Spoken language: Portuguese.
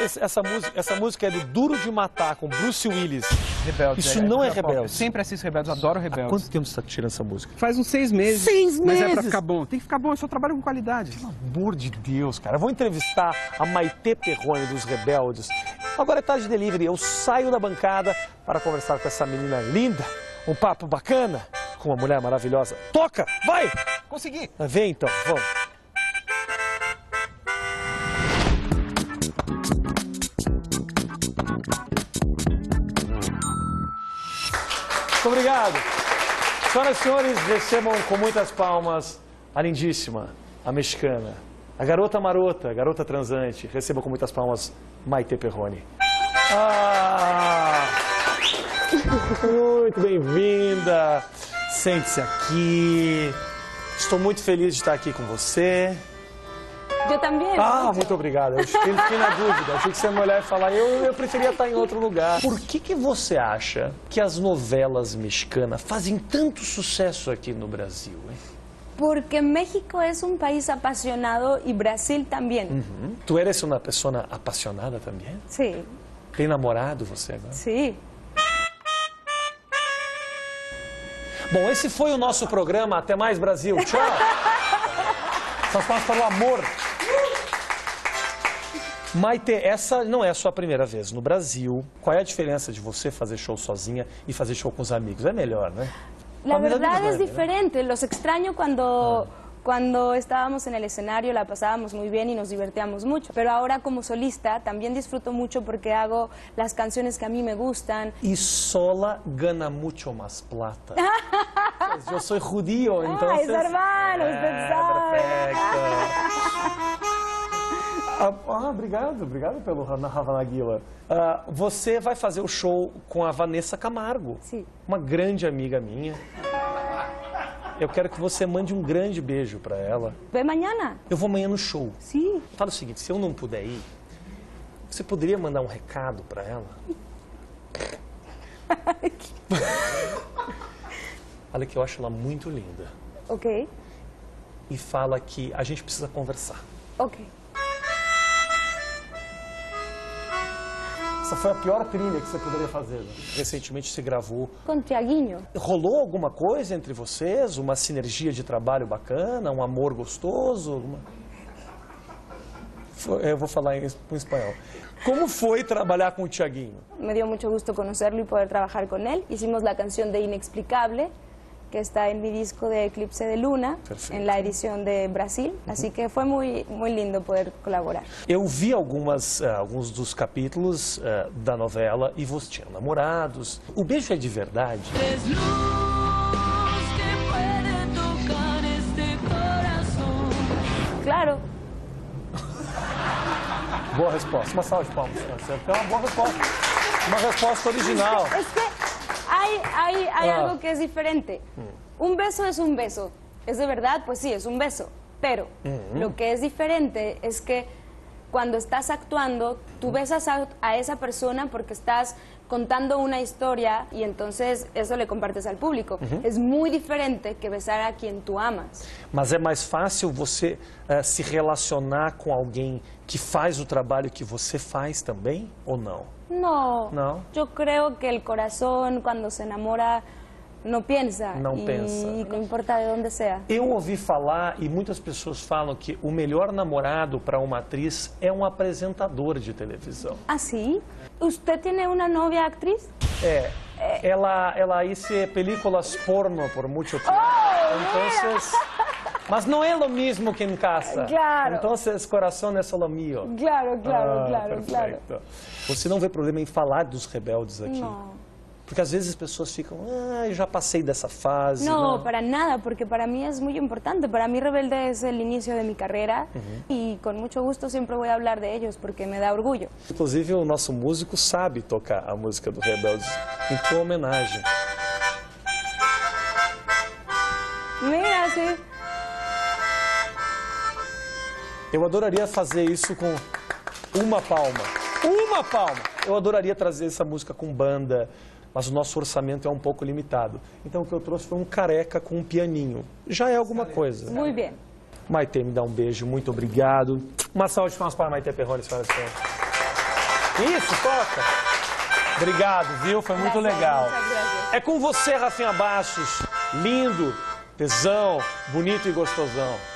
essa música é do Duro de Matar, com Bruce Willis. Rebeldes. Isso não é Rebeldes. Eu sempre assisto Rebeldes, eu adoro Rebeldes. Há quanto tempo você está tirando essa música? Faz uns 6 meses. 6 meses? Mas é pra ficar bom. Tem que ficar bom, eu só trabalho com qualidade. Pelo amor de Deus, cara. Eu vou entrevistar a Maitê Perrone dos Rebeldes. Agora é tarde de delivery. Eu saio da bancada para conversar com essa menina linda. Um papo bacana com uma mulher maravilhosa. Toca! Vai! Consegui! Vem então, vamos. Muito obrigado. Senhoras e senhores, recebam com muitas palmas a lindíssima, a mexicana, a garota marota, a garota transante. Recebam com muitas palmas Maitê Perrone. Muito bem-vinda. Sente-se aqui. Estou muito feliz de estar aqui com você. Eu também. Muito obrigado. Eu fiquei na dúvida. Achei que você ia me olhar e falar, eu preferia estar em outro lugar. Por que você acha que as novelas mexicanas fazem tanto sucesso aqui no Brasil, hein? Porque México es un país apasionado y Brasil también. Tu eres uma pessoa apaixonada também? Sí, Tem namorado você agora? sí. Bom, esse foi o nosso programa. Até mais, Brasil. Tchau. Só faço para o amor. Maitê, essa não é a sua primeira vez no Brasil. Qual é a diferença de você fazer show sozinha e fazer show com os amigos? É melhor, né? La Con mis verdad amigos es no es, diferente. Los extraño cuando estábamos en el escenario, la pasábamos muy bien y nos divertíamos mucho. Pero ahora como solista también disfruto mucho porque hago las canciones que a mí me gustan. Y sola gana mucho más plata. Pues yo soy judío, entonces... es hermano, usted sabe. Perfecto. Obrigado pelo Havanaguila. Você vai fazer o show com a Vanessa Camargo. Sim. Uma grande amiga minha. Eu quero que você mande um grande beijo para ela. Ve mañana. Eu vou amanhã no show. Sí. Fala o seguinte, se eu não puder ir, você poderia mandar um recado para ela? Olha que eu acho ela muito linda. Ok. E fala que a gente precisa conversar. Ok. Essa foi a pior trilha que você poderia fazer. Né? Recentemente se gravou. Con Tiaguinho. Rolou alguma coisa entre vocês? Uma sinergia de trabalho bacana? Um amor gostoso? Eu vou falar em espanhol. Como foi trabalhar com o Tiaguinho? Me dio mucho gusto conocerlo y poder trabajar con él. Hicimos la canción de Inexplicable, que está en mi disco de Eclipse de Luna, Perfecto. en la edición de Brasil. Así que fue muy lindo poder colaborar. Eu vi alguns dos capítulos da novela e você tinha namorados. O beijo é de verdade? Claro. Boa resposta. Uma salva de palmas. Você tem uma boa resposta. Uma resposta original. Es que hay algo que es diferente. Un beso es un beso. ¿Es de verdad? Pues sí, es un beso. Pero lo que es diferente es que cuando estás actuando, tú besas a esa persona porque estás contando una historia y entonces eso le compartes al público. Es muy diferente que besar a quien tú amas. Mas é mais fácil você se relacionar com alguém que faz o trabalho que você faz também, ou não? No, No. Yo creo que el corazón cuando se enamora no piensa. No piensa. Y no importa de dónde sea. Eu ouvi falar, e muitas pessoas falam, que o melhor namorado para uma atriz é um apresentador de televisão. ¿Ah, sí? ¿Usted tiene una novia actriz? Ela hizo películas porno por mucho tiempo. Entonces, mas não é lo mismo que em casa. Claro. Entonces, coração é solo mío. Claro, claro. Perfeito. Você não vê problema em falar dos Rebeldes aqui? No. Porque às vezes as pessoas ficam, eu já passei dessa fase. No, para nada, porque para mí es muy importante. Para mí Rebelde es el inicio de mi carrera y con mucho gusto siempre voy a hablar de ellos porque me da orgullo. Inclusive, o nosso músico sabe tocar a música do Rebeldes em tua homenagem. Mira, sí. Eu adoraria fazer isso com uma palma. Uma palma! Eu adoraria trazer essa música com banda, mas o nosso orçamento é um pouco limitado. Então o que eu trouxe foi um careca com um pianinho. Já é alguma coisa. Muy bien. Maitê, me dá um beijo, muito obrigado. Uma salva de palmas para a Maitê Perrone, senhoras e senhores. Isso, toca. Obrigado, viu? Foi muito Gracias, legal. muchas gracias. É com você, Rafinha Bastos. Lindo, tesão, bonito e gostosão.